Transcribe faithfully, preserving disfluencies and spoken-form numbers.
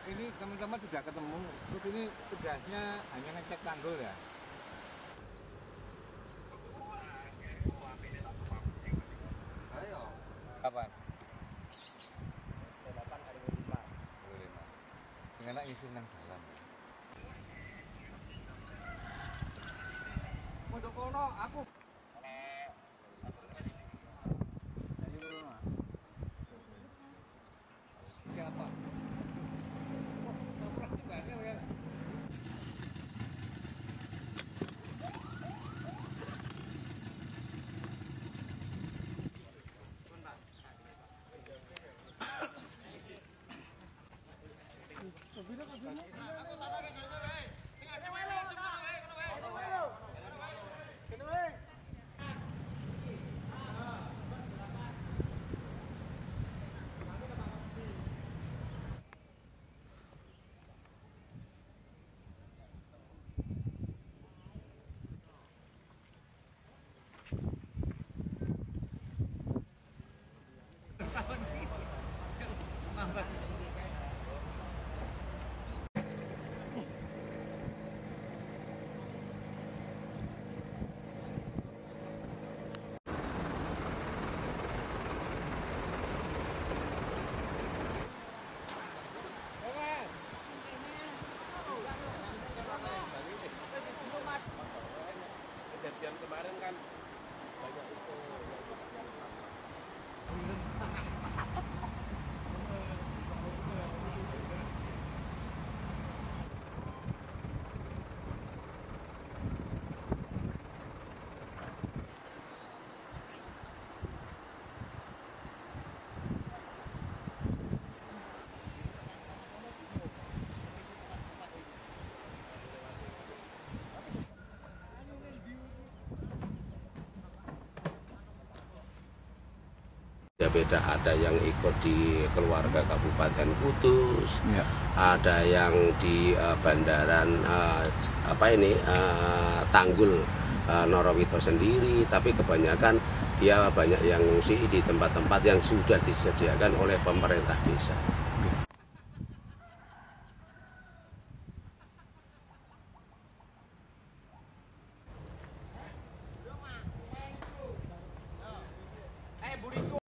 ini teman-teman sudah ketemu, terus ini tugasnya hanya ngecek tanggul ya? Ayo. Kapan? delapan kali lima. lima. Dengan isi nang dalam. Mondok kono aku. Siapa? Oh, nabrak tiba-tiba ya. Kejadian kemarin kan banyak itu. Ya beda, ada yang ikut di keluarga Kabupaten Kudus, ya. Ada yang di uh, bandaran uh, apa ini uh, Tanggul uh, Norowito sendiri, tapi kebanyakan dia banyak yang ngungsi di tempat-tempat yang sudah disediakan oleh pemerintah desa.